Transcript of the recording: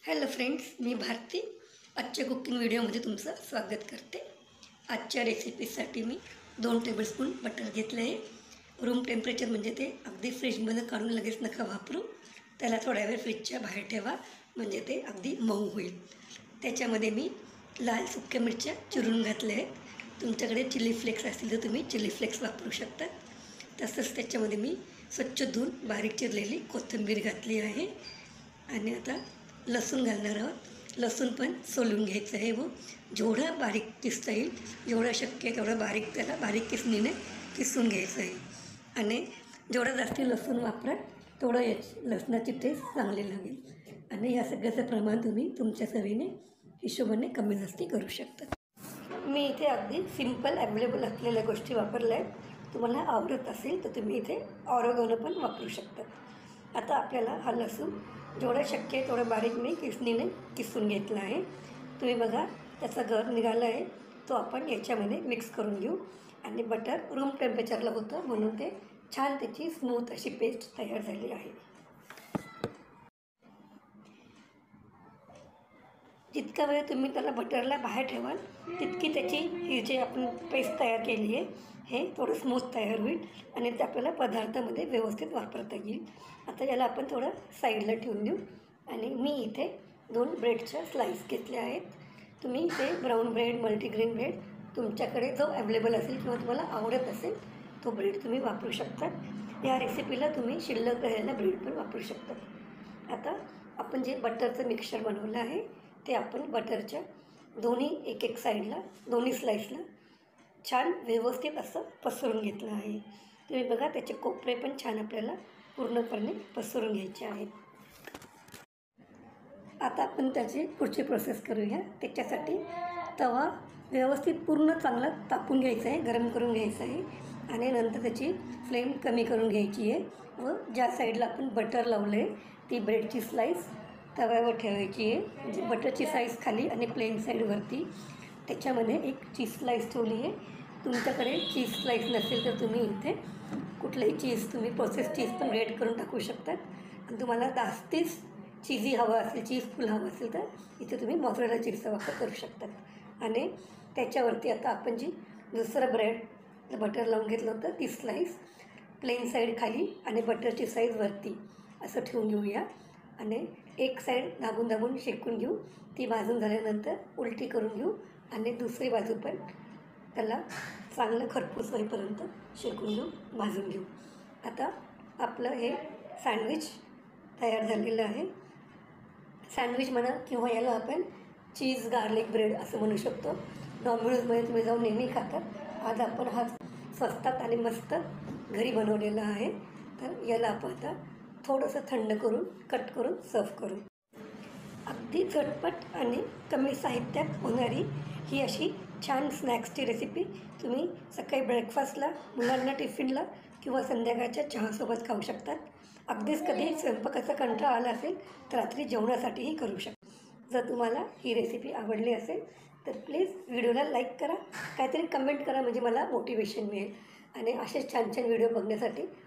Hello friends, मी भारती आजच्या cooking व्हिडिओमध्ये तुमचं स्वागत करते। आजच्या रेसिपीसाठी मी 2 टेबलस्पून बटर घेतले आहे। रूम टेम्परेचर म्हणजे ते अगदी फ्रीजमध्ये काढून लगेच नका वापरू, त्याला थोड्या वेळ फ्रीजच्या बाहेर ठेवा म्हणजे ते अगदी मऊ होईल। त्याच्यामध्ये मी लाल सुक्या मिरच्या चिरून घातल्या आहेत। तुमच्याकडे चिली फ्लेक्स असतील तर तुम्ही चिली फ्लेक्स वापरू शकता। तसंच त्याच्यामध्ये मी स्वच्छ धुवून बारीक चिरलेली कोथिंबीर घातली आहे आणि आता लसूण घालणार आहोत। लसूण पण सोलून घ्यायचं आहे व जेवढा बारीक किसता येईल जेवढं शक्य आहे तेवढं बारीक त्याला बारीक किसणीने किसून घ्यायचं आहे आणि जेवढं जास्त लसूण वापराल तेवढं लसणाची टेस्ट चांगली लागेल। आणि या सगळ्याचं प्रमाण तुम्ही तुमच्या चवीने हिशोबाने कमी जास्ती करू शकता। मी इथे अगदी सिंपल अवेलेबल असलेल्या गोष्टी वापरल्या आहेत। तुम्हाला आवडत असेल तर तुम्ही इथे ऑरेगॅनो पण वापरू शकता। आता आपल्याला हा लसूण जेवढा शक्य आहे तेवढं बारीक मी किसणीने किसून घेतला आहे। तुम्ही बघा त्याचा गर निघाला आहे, तो आपण याच्यामध्ये मिक्स करून घेऊ। आणि बटर रूम टेम्परेचरला होतं म्हणून ते छान त्याची स्मूथ अशी पेस्ट तयार झाली आहे। जितका वेळ तुम्ही त्याला बटरला बाहेर ठेवाल तितकी त्याची ही जी आपण पेस्ट तयार केली आहे हे थोडं स्मूथ तयार होईल आणि ते आपल्याला पदार्थामध्ये व्यवस्थित वापरता येईल। आता याला आपण थोडं साईडला ठेवून देऊ आणि मी इथे 2 ब्रेडच्या स्लाईस घेतल्या आहेत। तुम्ही इथे ब्राऊन ब्रेड, मल्टीग्रेन ब्रेड तुमच्याकडे जो अवेलेबल असेल किंवा तुम्हाला आवडत असेल तो ब्रेड तुम्ही वापरू शकता। या रेसिपीला तुम्ही शिल्लक राहिलेला ब्रेड पण वापरू शकता। आता आपण जे बटरचं मिक्सचर बनवलं आहे ते आपण बटरच्या दोन्ही एक साईडला दोन्ही स्लाईसला छान व्यवस्थित असं पसरून घेतलं आहे। तुम्ही बघा त्याचे कोपरे पण छान आपल्याला पूर्णपणे पसरून घ्यायचे आहेत। आता आपण त्याची पुढची प्रोसेस करूया। त्याच्यासाठी तवा व्यवस्थित पूर्ण चांगला तापून घ्यायचा आहे, गरम करून घ्यायचा आहे आणि नंतर त्याची फ्लेम कमी करून घ्यायची आहे व ज्या साईडला आपण बटर लावलं आहे ती ब्रेडची स्लाईस तव्यावर ठेवायची आहे, म्हणजे बटरची साईज खाली आणि प्लेन साईडवरती। त्याच्यामध्ये एक चीज स्लाईस ठेवली आहे। तुमच्याकडे चीज स्लाईस नसेल तर तुम्ही इथे कुठलंही चीज तुम्ही प्रोसेस चीज पण ग्रेट करून टाकू शकतात। आणि तुम्हाला जास्तीच चीजी हवं असेल, चीज फुल हवं असेल तर इथे तुम्ही मोझरेला चीजचा वापर करू शकतात। आणि त्याच्यावरती आता आपण जी दुसरं ब्रेड बटर लावून घेतलं होतं ती स्लाईस प्लेन साईड खाली आणि बटरची साईज वरती असं ठेवून घेऊया आणि एक साईड दाबून शेकून घेऊ। ती भाजून झाल्यानंतर उलटी करून घेऊ आणि दुसरी बाजू पण त्याला चांगलं खरपूस होईपर्यंत शेकून घेऊ, भाजून घेऊ। आता आपलं हे सँडविच तयार झालेलं आहे। सँडविच म्हणा किंवा याला आपण चीज गार्लिक ब्रेड असं म्हणू शकतो। डॉमिनोजमध्ये तुम्ही जाऊन नेहमी खातात। आज आपण हा स्वस्तात आणि मस्त घरी बनवलेला आहे, तर याला आपण आता थोडंसं थंड करून कट करून सर्व करू। अगदी झटपट आणि कमी साहित्यात होणारी ही अशी छान स्नॅक्सची रेसिपी तुम्ही सकाळी ब्रेकफास्टला, मुलांना टिफिनला किंवा संध्याकाळच्या चहासोबत खाऊ शकतात। अगदीच कधी स्वयंपाकाचा कंटाळा आला असेल तर रात्री जेवणासाठीही करू शकता। जर तुम्हाला ही रेसिपी आवडली असेल तर प्लीज व्हिडिओला लाईक करा, काहीतरी कमेंट करा म्हणजे मला मोटिवेशन मिळेल आणि असेच छान छान व्हिडिओ बघण्यासाठी